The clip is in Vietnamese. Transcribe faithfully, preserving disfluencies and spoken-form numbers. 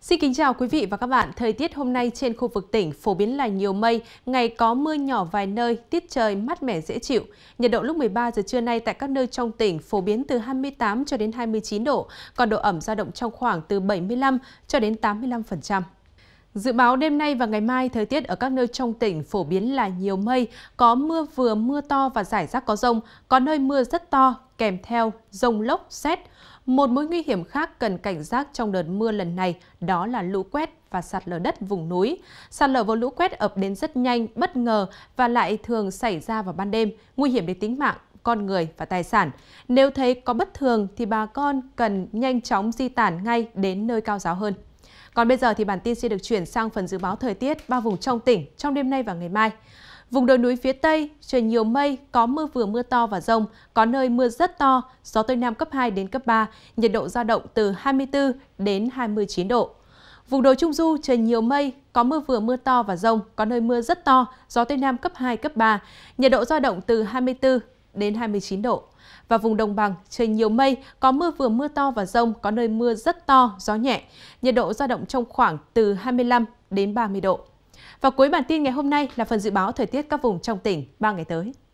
Xin kính chào quý vị và các bạn. Thời tiết hôm nay trên khu vực tỉnh phổ biến là nhiều mây, ngày có mưa nhỏ vài nơi, tiết trời mát mẻ dễ chịu. Nhiệt độ lúc mười ba giờ trưa nay tại các nơi trong tỉnh phổ biến từ hai mươi tám cho đến hai mươi chín độ, còn độ ẩm dao động trong khoảng từ bảy mươi lăm cho đến tám mươi lăm phần trăm. Dự báo đêm nay và ngày mai, thời tiết ở các nơi trong tỉnh phổ biến là nhiều mây, có mưa vừa mưa to và rải rác có dông, có nơi mưa rất to, kèm theo dông lốc, sét. Một mối nguy hiểm khác cần cảnh giác trong đợt mưa lần này đó là lũ quét và sạt lở đất vùng núi. Sạt lở và lũ quét ập đến rất nhanh, bất ngờ và lại thường xảy ra vào ban đêm, nguy hiểm đến tính mạng, con người và tài sản. Nếu thấy có bất thường thì bà con cần nhanh chóng di tản ngay đến nơi cao giáo hơn. Còn bây giờ thì bản tin sẽ được chuyển sang phần dự báo thời tiết ba vùng trong tỉnh trong đêm nay và ngày mai. Vùng đồi núi phía Tây, trời nhiều mây, có mưa vừa mưa to và dông, có nơi mưa rất to, gió Tây Nam cấp hai đến cấp ba, nhiệt độ dao động từ hai mươi tư đến hai mươi chín độ. Vùng đồi Trung Du, trời nhiều mây, có mưa vừa mưa to và dông, có nơi mưa rất to, gió Tây Nam cấp hai, cấp ba, nhiệt độ dao động từ hai mươi tư đến hai mươi chín độ. Và vùng đồng bằng, trời nhiều mây, có mưa vừa mưa to và dông, có nơi mưa rất to, gió nhẹ, nhiệt độ dao động trong khoảng từ hai mươi lăm đến ba mươi độ. Và cuối bản tin ngày hôm nay là phần dự báo thời tiết các vùng trong tỉnh ba ngày tới.